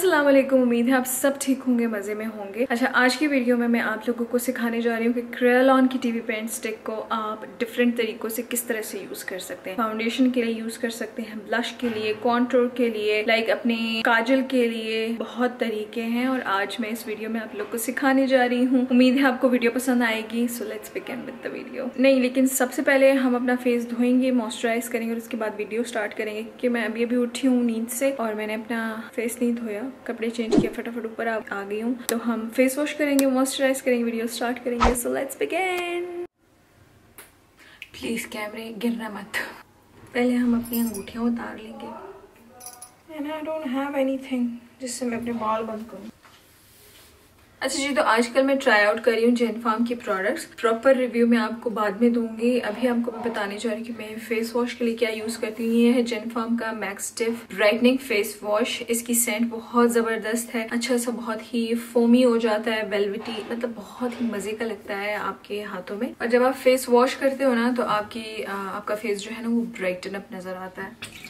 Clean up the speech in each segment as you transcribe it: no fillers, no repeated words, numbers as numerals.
अस्सलाम वालेकुम। उम्मीद है आप सब ठीक होंगे, मजे में होंगे। अच्छा, आज की वीडियो में मैं आप लोगों को सिखाने जा रही हूँ कि क्रेयोलन की टीवी पेंट स्टिक को आप डिफरेंट तरीकों से किस तरह से यूज कर सकते हैं। फाउंडेशन के लिए यूज कर सकते हैं, ब्लश के लिए, कॉन्टूर के लिए, लाइक अपने काजल के लिए, बहुत तरीके हैं। और आज मैं इस वीडियो में आप लोग को सिखाने जा रही हूँ। उम्मीद है आपको वीडियो पसंद आएगी। So let's begin with the video. नहीं, लेकिन सबसे पहले हम अपना फेस धोएंगे, मॉइस्चराइज करेंगे और उसके बाद वीडियो स्टार्ट करेंगे। क्योंकि मैं अभी उठी हूँ नींद से और मैंने अपना फेस नहीं धोया, कपड़े चेंज किया, फटाफट ऊपर आ गई हूँ। तो हम फेस वॉश करेंगे, मॉइस्चराइज करेंगे, वीडियो स्टार्ट करेंगे। So let's begin. प्लीज कैमरे गिरना मत। पहले हम अपनी अंगूठियां उतार लेंगे। And I don't have anything जिससे मैं अपने बाल बंद करूँ। अच्छा जी, तो आजकल मैं ट्राई आउट कर रही हूँ जेनफार्म की प्रोडक्ट्स। प्रॉपर रिव्यू मैं आपको बाद में दूंगी। अभी आपको मैं बताने जा रही हूँ कि मैं फेस वॉश के लिए क्या यूज करती हूँ। ये है जेनफार्म का max stiff brightening face wash. इसकी सेंट बहुत जबरदस्त है, अच्छा सा बहुत ही फोमी हो जाता है, वेलवेटी, मतलब बहुत ही मजे का लगता है आपके हाथों में। और जब आप फेस वॉश करते हो ना तो आपका फेस जो है ना वो ब्राइटन अप नजर आता है।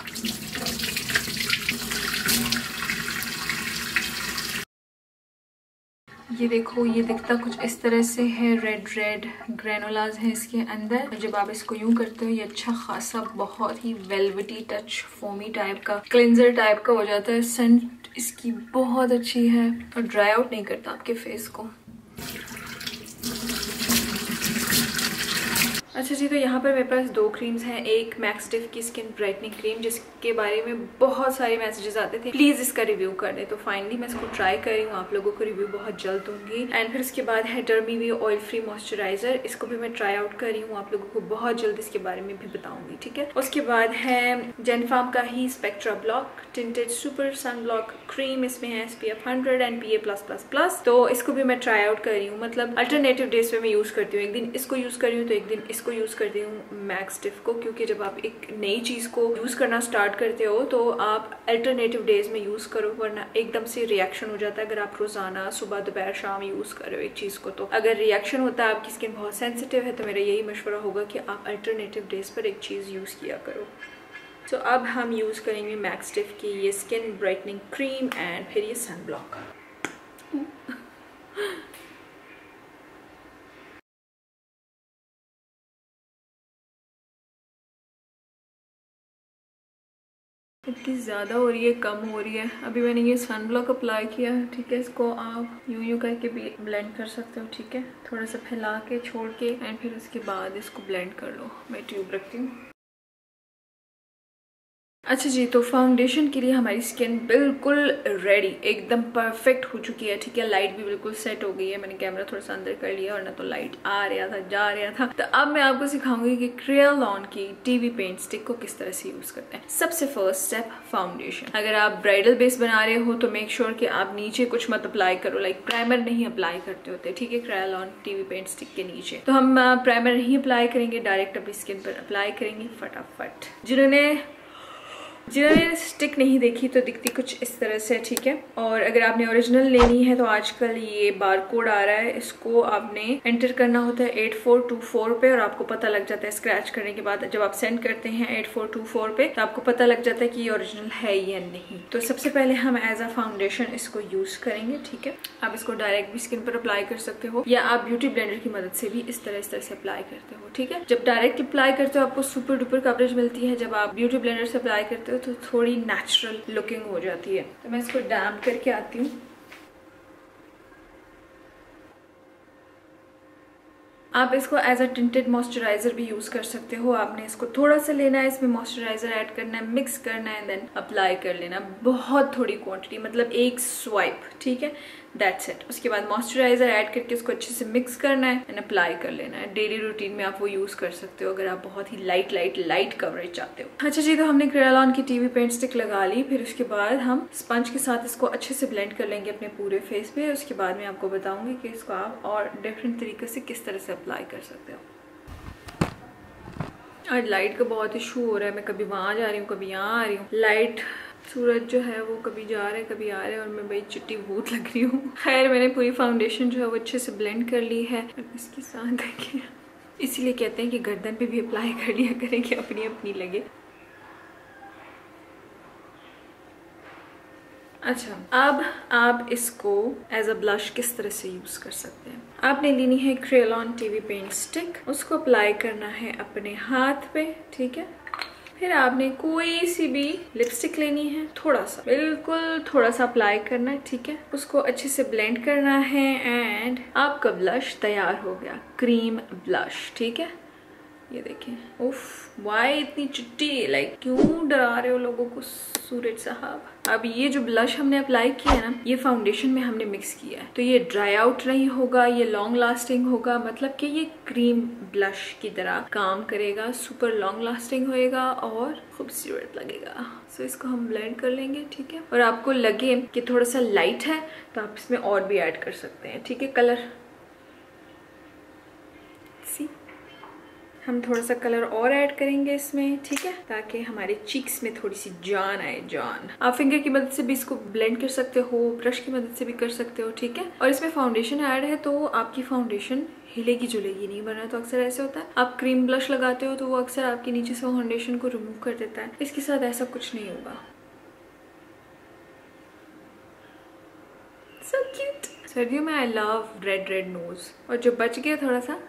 ये देखो, ये दिखता कुछ इस तरह से है, रेड रेड ग्रेनुलाज है इसके अंदर। जब आप इसको यूं करते हो ये अच्छा खासा बहुत ही वेलवेटी टच फोमी टाइप का, क्लिंजर टाइप का हो जाता है। सेंट इसकी बहुत अच्छी है और ड्राई आउट नहीं करता आपके फेस को। अच्छा जी, तो यहाँ पर मेरे पास दो क्रीम्स हैं। एक मैक्स स्टिफ की स्किन ब्राइटनिंग क्रीम, जिसके बारे में बहुत सारे मैसेजेस आते थे प्लीज इसका रिव्यू कर दे। तो फाइनली मैं इसको ट्राई कर रही हूँ, आप लोगों को रिव्यू बहुत जल्द दूंगी। एंड फिर उसके बाद है डर्मीवी ऑयल फ्री मॉइस्चराइजर। इसको भी मैं ट्राई आउट कर रही हूँ, आप लोगों को बहुत जल्द इसके बारे में भी बताऊंगी, ठीक है। उसके बाद है जेनफार्म का ही spectra block tinted super sun block cream. इसमें है SPF 100 एंड PA+++। तो इसको भी मैं ट्राई आउट कर रही हूँ, मतलब अल्टरनेटिव डेज पे मैं यूज करती हूँ। एक दिन इसको यूज कर रही हूँ तो एक दिन इसको यूज करती हूँ मैक्स स्टिफ को। क्योंकि जब आप एक नई चीज को यूज करना स्टार्ट करते हो तो आप अल्टरनेटिव डेज में यूज करो, वरना एकदम से रिएक्शन हो जाता है। अगर आप रोजाना सुबह दोपहर शाम यूज कर रहे हो एक चीज को, तो अगर रिएक्शन होता है, आपकी स्किन बहुत सेंसिटिव है, तो मेरा यही मशवरा होगा कि आप अल्टरनेटिव डेज पर एक चीज यूज किया करो। तो अब हम यूज करेंगे मैक्स स्टिफ की ये स्किन ब्राइटनिंग क्रीम एंड फिर ये सन ब्लॉक। इतनी ज़्यादा हो रही है, कम हो रही है। अभी मैंने ये सन ब्लॉक अप्लाई किया है, ठीक है। इसको आप यूं करके भी ब्लेंड कर सकते हो, ठीक है। थोड़ा सा फैला के छोड़ के एंड फिर उसके बाद इसको ब्लेंड कर लो। मैं ट्यूब रखती हूँ। अच्छा जी, तो फाउंडेशन के लिए हमारी स्किन बिल्कुल रेडी, एकदम परफेक्ट हो चुकी है, ठीक है। लाइट भी बिल्कुल सेट हो गई है। मैंने कैमरा थोड़ा सा अंदर कर लिया वरना तो लाइट आ रहा था, जा रहा था। तो अब मैं आपको सिखाऊंगी कि क्रेयोलन की टीवी पेंट स्टिक को किस तरह से यूज करते हैं। सबसे फर्स्ट स्टेप फाउंडेशन। अगर आप ब्राइडल बेस बना रहे हो तो मेक श्योर कि आप नीचे कुछ मत अप्लाई करो, लाइक प्राइमर नहीं अप्लाई करते होते, ठीक है, क्रेयोलन टीवी पेंट स्टिक के नीचे। तो हम प्राइमर नहीं अप्लाई करेंगे, डायरेक्ट अपनी स्किन पर अप्लाई करेंगे फटाफट। जिन्होंने स्टिक नहीं देखी तो दिखती कुछ इस तरह से, ठीक है। और अगर आपने ओरिजिनल लेनी है तो आजकल ये बार कोड आ रहा है, इसको आपने एंटर करना होता है 8424 पे और आपको पता लग जाता है स्क्रैच करने के बाद। जब आप सेंड करते हैं 8424 पे तो आपको पता लग जाता है कि ये ओरिजिनल है या नहीं। तो सबसे पहले हम एज अ फाउंडेशन इसको यूज करेंगे, ठीक है। आप इसको डायरेक्ट भी स्किन पर अप्लाई कर सकते हो या आप ब्यूटी ब्लेंडर की मदद से भी इस तरह से अप्लाई करते हो, ठीक है। जब डायरेक्ट अप्लाई करते हो आपको सुपर डुपर कवरेज मिलती है। जब आप ब्यूटी ब्लेंडर से अप्लाई करते हो तो थोड़ी नेचुरल लुकिंग हो जाती है। तो मैं इसको डैम्प करके आती हूँ। आप इसको एज अ टिंटेड मॉइस्चराइजर भी यूज कर सकते हो। आपने इसको थोड़ा सा लेना है, इसमें मॉइस्चराइजर ऐड करना है, मिक्स करना है, देन अप्लाई कर लेना। बहुत थोड़ी क्वांटिटी, मतलब एक स्वाइप, ठीक है, दैट्स इट। उसके बाद मॉइस्चराइजर ऐड करके इसको अच्छे से मिक्स करना है एंड अप्लाई कर लेना है। डेली रूटीन में आप वो यूज कर सकते हो अगर आप बहुत ही लाइट कवरेज चाहते हो। अच्छा जी, तो हमने क्रेयोलन की टीवी पेंट स्टिक लगा ली। फिर उसके बाद हम स्पंज के साथ इसको अच्छे से ब्लेंड कर लेंगे अपने पूरे फेस पे। उसके बाद मैं आपको बताऊंगी कि इसको आप और डिफरेंट तरीके से किस तरह से अप्लाई कर सकते हो। आज लाइट का बहुत इशू हो रहा है, मैं कभी वहां जा रही हूँ कभी यहाँ आ रही हूँ। लाइट सूरज जो है वो कभी जा रहा है कभी आ रहा है और मैं बड़ी चिट्टी भूत लग रही हूँ। खैर, मैंने पूरी फाउंडेशन जो है वो अच्छे से ब्लेंड कर ली है। इसके साथ देखिए, इसीलिए कहते हैं कि गर्दन पे भी अप्लाई कर लिया करें कि अपनी अपनी लगे। अच्छा, अब आप इसको एज अ ब्लश किस तरह से यूज कर सकते हैं। आपने लेनी है क्रेयॉन टीवी पेंट स्टिक, उसको अप्लाई करना है अपने हाथ पे, ठीक है। फिर आपने कोई सी भी लिपस्टिक लेनी है, थोड़ा सा, बिल्कुल थोड़ा सा अप्लाई करना है, ठीक है। उसको अच्छे से ब्लेंड करना है एंड आपका ब्लश तैयार हो गया, क्रीम ब्लश, ठीक है। ये देखें, उफ वाई इतनी चिट्टी, लाइक क्यों डरा रहे हो लोगों को सूरज साहब। अब ये जो ब्लश हमने अप्लाई किया है ना, ये फाउंडेशन में हमने मिक्स किया है, तो ये ड्राई आउट नहीं होगा, ये लॉन्ग लास्टिंग होगा, मतलब कि ये क्रीम ब्लश की तरह काम करेगा, सुपर लॉन्ग लास्टिंग होएगा और खूबसूरत लगेगा। सो इसको हम ब्लेंड कर लेंगे, ठीक है। और आपको लगे कि थोड़ा सा लाइट है तो आप इसमें और भी ऐड कर सकते हैं, ठीक है, कलर। सी हम थोड़ा सा कलर और ऐड करेंगे इसमें, ठीक है, ताकि हमारे चीक्स में थोड़ी सी जान आए, जान। आप फिंगर की मदद से भी इसको ब्लेंड कर सकते हो, ब्रश की मदद से भी कर सकते हो, ठीक है। और इसमें फाउंडेशन ऐड है तो आपकी फाउंडेशन हिलेगी जुलेगी नहीं, वरना तो अक्सर ऐसे होता है आप क्रीम ब्लश लगाते हो तो वो अक्सर आपके नीचे से फाउंडेशन को रिमूव कर देता है। इसके साथ ऐसा कुछ नहीं होगा। So cute. सर्दियों में I love red red nose, और जो बच गया थोड़ा सा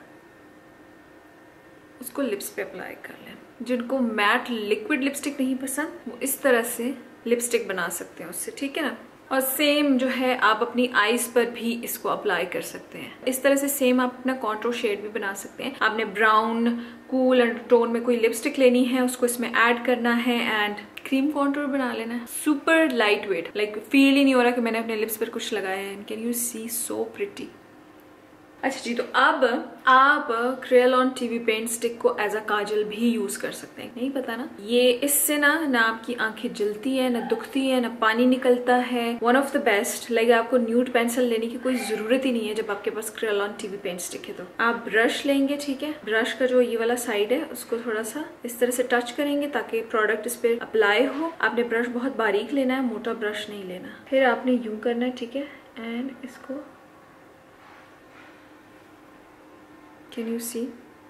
उसको लिप्स पे अप्लाई कर लें। जिनको मैट लिक्विड लिपस्टिक नहीं पसंद, वो इस तरह से लिपस्टिक बना सकते हैं उससे, ठीक है ना। और सेम जो है आप अपनी आईज पर भी इसको अप्लाई कर सकते हैं। इस तरह से सेम आप अपना कॉन्टूर शेड भी बना सकते हैं। आपने ब्राउन कूल अंडरटोन में कोई लिपस्टिक लेनी है, उसको इसमें ऐड करना है एंड क्रीम कॉन्टूर बना लेना है। Super lightweight, like feel ही नहीं हो रहा कि मैंने अपने लिप्स पर कुछ लगाया है। Can you see, so pretty. अच्छा जी, तो अब आप क्रेयॉन टीवी पेंट स्टिक को एज अ काजल भी यूज कर सकते हैं। नहीं पता ना, ये इससे ना आपकी आंखें जलती है, ना दुखती है, ना पानी निकलता है। One of the best. Like आपको न्यूड पेंसिल लेने की कोई जरूरत ही नहीं है जब आपके पास क्रेयॉन टीवी पेंट स्टिक है। तो आप ब्रश लेंगे, ठीक है। ब्रश का जो ये वाला साइड है उसको थोड़ा सा इस तरह से टच करेंगे ताकि प्रोडक्ट इस पे अप्लाई हो। आपने ब्रश बहुत बारीक लेना है, मोटा ब्रश नहीं लेना। फिर आपने यूं करना है, ठीक है, एंड इसको कैन यू सी,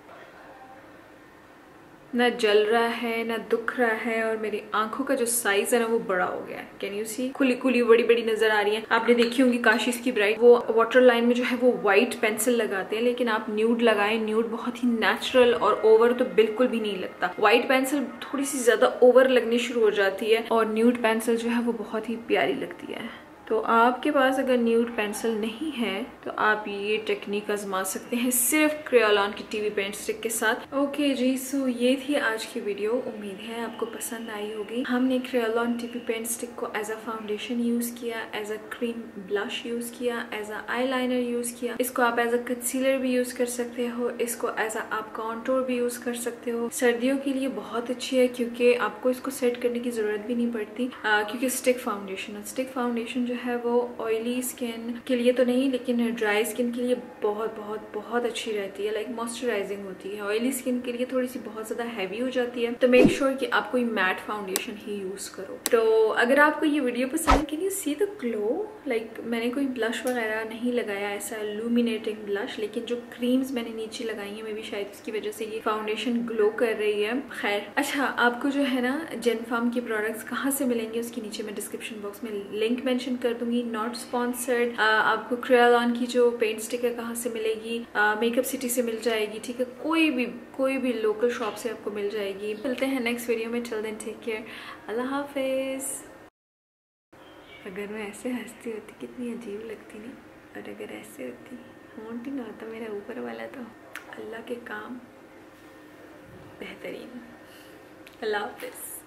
ना जल रहा है ना दुख रहा है, और मेरी आंखों का जो साइज है ना वो बड़ा हो गया है। कैन यू सी, खुली खुली बड़ी बड़ी नजर आ रही है। आपने देखी होंगी काशिश की ब्राइड, वो वाटर लाइन में जो है वो व्हाइट पेंसिल लगाते हैं, लेकिन आप न्यूड लगाएं। न्यूड बहुत ही नेचुरल और ओवर तो बिल्कुल भी नहीं लगता। व्हाइट पेंसिल थोड़ी सी ज्यादा ओवर लगनी शुरू हो जाती है और न्यूड पेंसिल जो है वो बहुत ही प्यारी लगती है। तो आपके पास अगर न्यूड पेंसिल नहीं है तो आप ये टेक्निक आजमा सकते हैं सिर्फ क्रेयॉन की टीवी पेंट स्टिक के साथ। ओके जी, सो ये थी आज की वीडियो। उम्मीद है आपको पसंद आई होगी। हमने क्रेयॉन टीवी पेंट स्टिक को एज अ फाउंडेशन यूज किया, as a cream blush use किया, एज अ आईलाइनर यूज किया। इसको आप एज अ कंसीलर भी यूज कर सकते हो, इसको एज अ आप कॉन्टूर भी यूज कर सकते हो। सर्दियों के लिए बहुत अच्छी है क्योंकि आपको इसको सेट करने की जरूरत भी नहीं पड़ती, क्योंकि स्टिक फाउंडेशन जो है वो ऑयली स्किन के लिए तो नहीं, लेकिन ड्राई स्किन के लिए बहुत बहुत बहुत अच्छी रहती है। लाइक मॉइस्चराइजिंग होती है। ऑयली स्किन के लिए थोड़ी सी बहुत ज्यादा हैवी हो जाती है, तो मेक श्योर कि आप कोई मैट फाउंडेशन ही यूज करो। तो अगर आपको ये वीडियो पसंद, can you see the glow, like मैंने कोई ब्लश वगैरह नहीं लगाया ऐसा इल्यूमिनेटिंग ब्लश, लेकिन जो क्रीम्स मैंने नीचे लगाई है, मे भी शायद उसकी वजह से ये फाउंडेशन ग्लो कर रही है। खैर, अच्छा, आपको जो है ना जेनफार्म के प्रोडक्ट्स कहाँ से मिलेंगे उसके नीचे मैं डिस्क्रिप्शन बॉक्स में लिंक मेंशन कर दूंगी। Not sponsored. आपको क्रेयॉन की जो पेंट स्टिक है कहाँ से मिलेगी, मेकअप सिटी से मिल जाएगी, ठीक है, कोई भी लोकल शॉप से आपको मिल जाएगी। मिलते हैं नेक्स्ट वीडियो में। टिल देन टेक केयर, अल्लाह हाफिज। अगर मैं ऐसे हंसती होती कितनी अजीब लगती नहीं, और अगर ऐसे होती होंठ ही ना होता मेरा ऊपर वाला, तो अल्लाह के काम बेहतरीन। अल्लाह हाफिज।